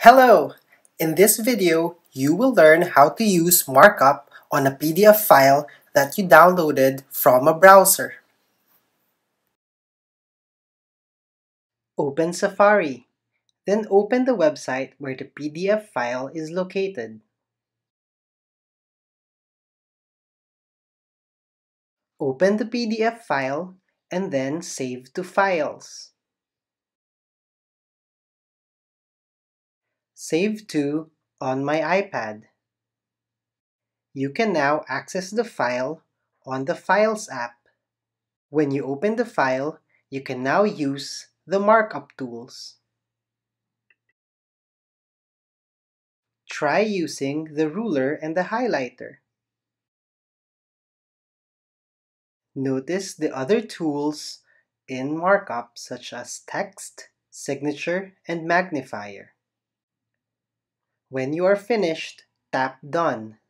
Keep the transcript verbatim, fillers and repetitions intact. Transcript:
Hello! In this video, you will learn how to use Markup on a P D F file that you downloaded from a browser. Open Safari. Then open the website where the P D F file is located. Open the P D F file and then save to Files. Save to On My iPad. You can now access the file on the Files app. When you open the file, you can now use the markup tools. Try using the ruler and the highlighter. Notice the other tools in markup such as text, signature, and magnifier. When you are finished, tap Done.